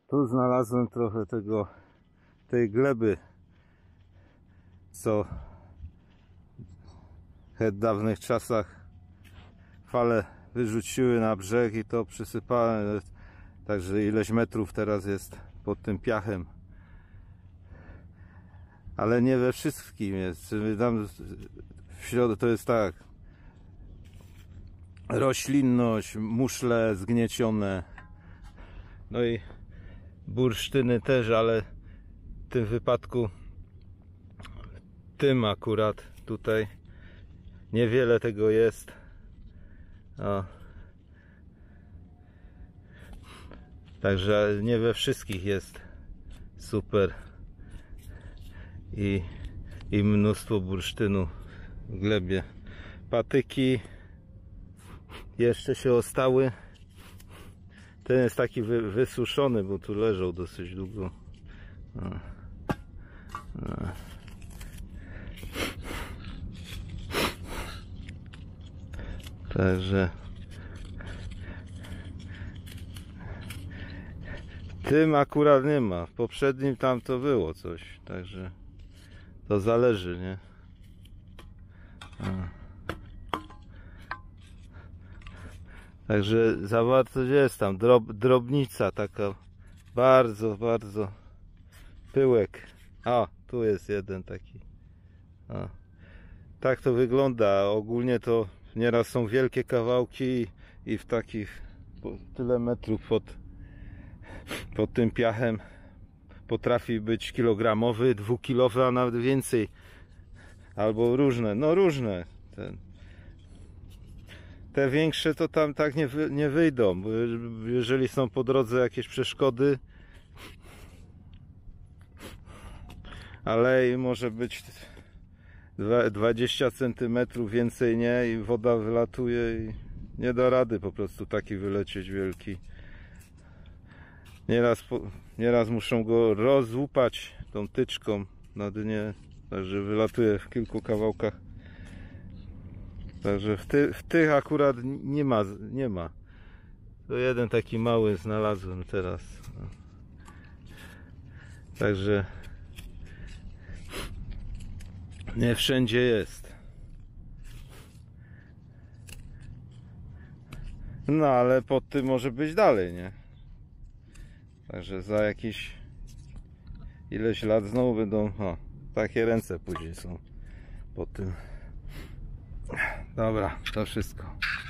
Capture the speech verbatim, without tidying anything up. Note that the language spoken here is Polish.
Tu znalazłem trochę tego, tej gleby, co w dawnych czasach fale wyrzuciły na brzeg i to przysypałem. Także ileś metrów teraz jest pod tym piachem. Ale nie we wszystkim jest. Tam w środku to jest tak. Roślinność, muszle zgniecione. No i bursztyny też, ale w tym wypadku, tym akurat tutaj niewiele tego jest. O. Także nie we wszystkich jest super i, i mnóstwo bursztynu w glebie. Patyki jeszcze się ostały. Ten jest taki wy, wysuszony, bo tu leżał dosyć długo. O. O. Także tym akurat nie ma. W poprzednim tam to było coś. Także to zależy, nie? A. Także zawartość jest tam. Drob, drobnica taka. Bardzo, bardzo. Pyłek. A, tu jest jeden taki. A. Tak to wygląda. Ogólnie to nieraz są wielkie kawałki i w takich tyle metrów pod pod tym piachem potrafi być kilogramowy, dwukilowy, a nawet więcej. Albo różne, no różne. Ten. Te większe to tam tak nie, wy, nie wyjdą, bo jeżeli są po drodze jakieś przeszkody, ale może być dwadzieścia centymetrów więcej, nie? I woda wylatuje i nie da rady po prostu taki wylecieć wielki. Nieraz, nieraz muszą go rozłupać tą tyczką na dnie, także wylatuje w kilku kawałkach. Także w, ty, w tych akurat nie ma, nie ma. To jeden taki mały znalazłem teraz. Także nie wszędzie jest. No ale pod tym może być dalej, nie? Także za jakieś ileś lat znowu będą, o, takie ręce później są pod tym. Dobra, to wszystko.